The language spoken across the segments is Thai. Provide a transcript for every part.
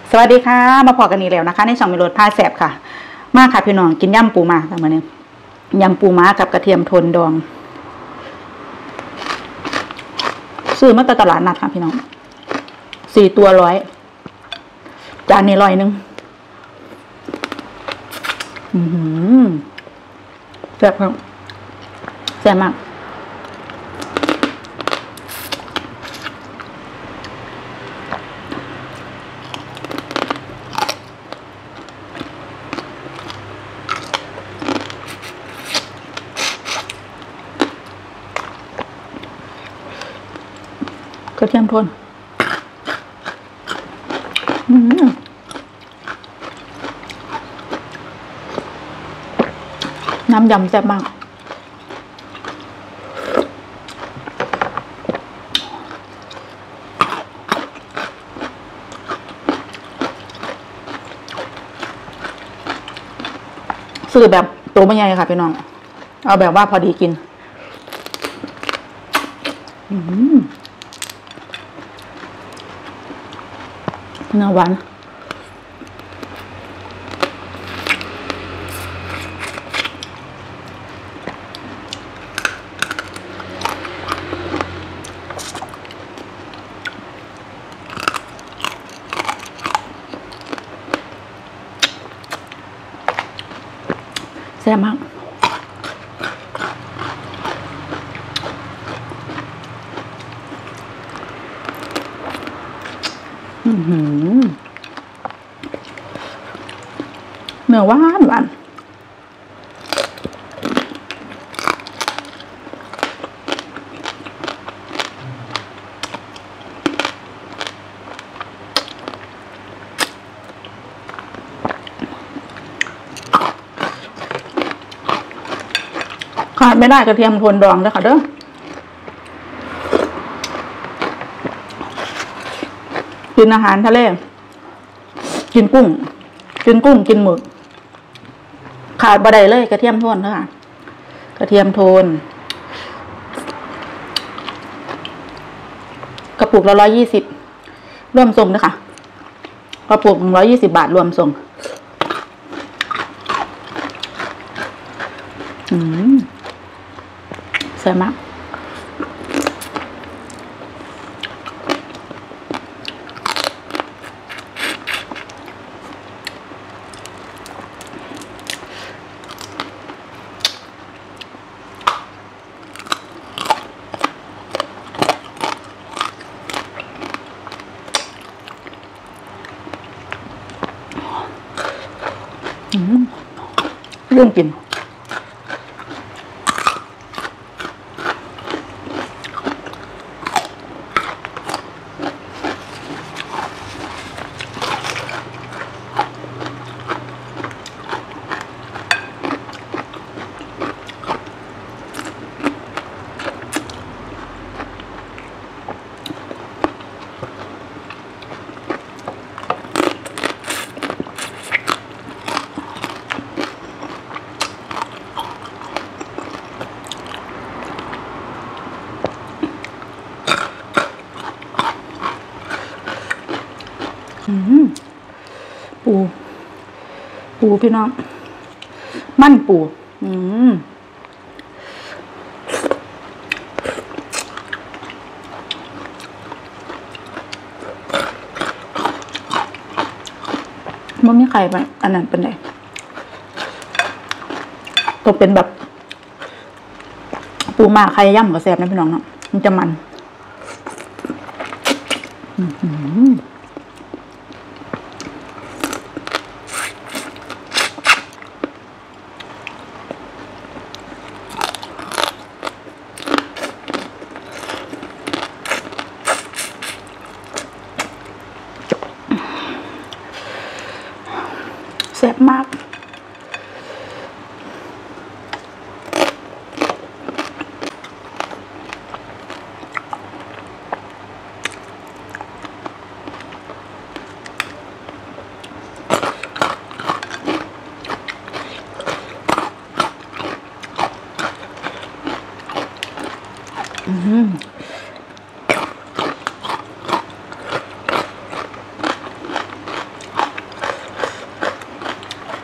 สวัสดีค่ะมาพอกันอีกแล้วนะคะในช่องมิโรดพาแสบค่ะมาค่ะพี่น้องกินยำปูม้าค่ะมื้อนี้ยำปูม้ากับกระเทียมโทนดองซื้อมาจากตลาดนัดค่ะพี่น้อง4 ตัว100จานนี้100แซ่บครับแซ่บมากกระเทียมโทนน้ำยำแซ่บมากซื้อแบบตัวไม่ใหญ่ค่ะพี่น้องเอาแบบว่าพอดีกินเนื้อหวานแซ่บมากเนื้อหวานหวานขาดไม่ได้กระเทียมโทนดองเลยค่ะเด้อกินอาหารทะเลกินกุ้งกินหมึกขาดบ่ได้เลยกระเทียมโทนเด้อค่ะกระเทียมโทนกระปุกละ120รวมส่งนะคะกระปุก120 บาทรวมส่งแซ่บมากเรื่องกินปูพี่น้องมันปูมันมีไข่ไหมอันนั้นเป็นไงต้องเป็นแบบปูมาไข่ย่ำกับแซ่บนะพี่น้องเนาะมันจะมันแซ่บมาก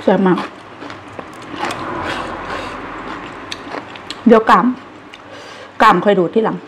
แซ่บมากเดี๋ยวกามค่อยดูดที่หลัง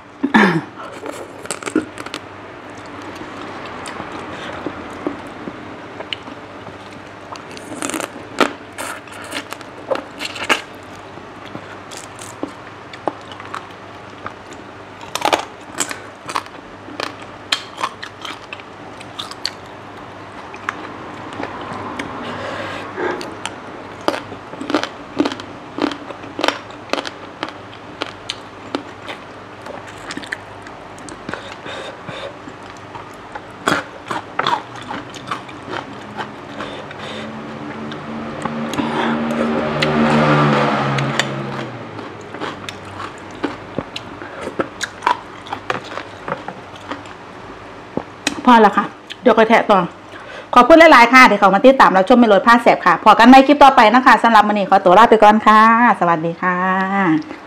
พอแล้วค่ะเดี๋ยวก็แทะต่อขอพูดหลายๆค่ะเดี๋ยวเขามาติดตามเราชมไม่ลดผ้าแสบค่ะพอกันในคลิปต่อไปนะคะสำหรับวันนี้ขอตัวลาไปก่อนค่ะสวัสดีค่ะ